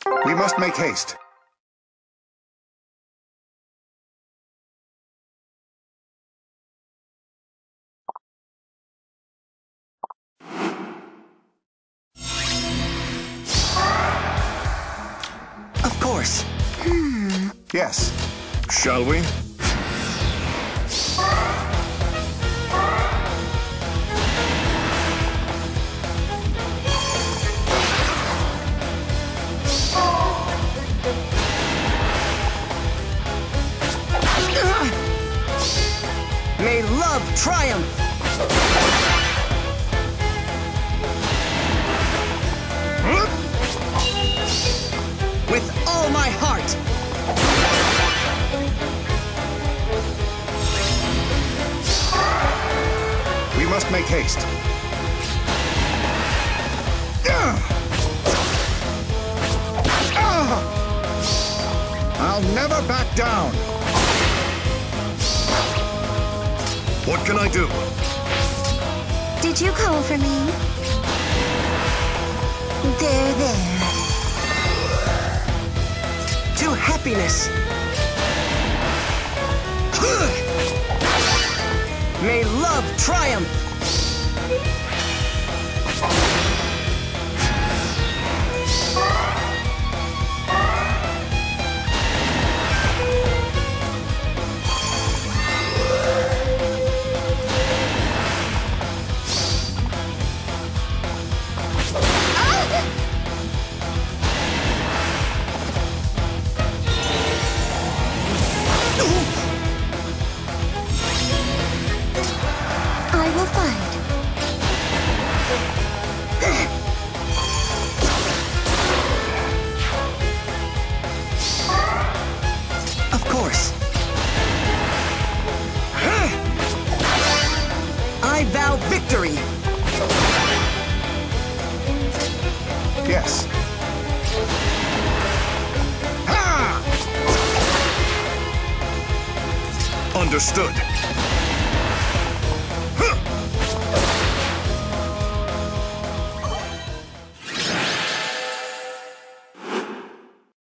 We must make haste. Of course. Yes. Shall we? May love triumph! With all my heart! We must make haste. I'll never back down. What can I do? Did you call for me? There, there. To happiness! May love triumph! I will fight. Of course. I vow victory! Yes. Understood.